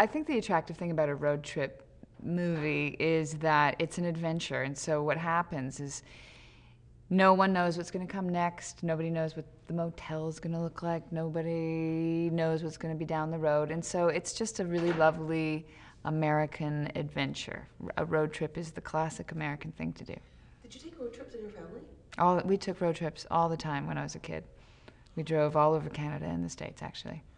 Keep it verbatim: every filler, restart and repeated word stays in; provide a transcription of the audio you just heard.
I think the attractive thing about a road trip movie is that it's an adventure, and so what happens is no one knows what's going to come next. Nobody knows what the motel is going to look like. Nobody knows what's going to be down the road, and so it's just a really lovely American adventure. A road trip is the classic American thing to do. Did you take road trips in your family? All we took road trips all the time when I was a kid. We drove all over Canada and the States, actually.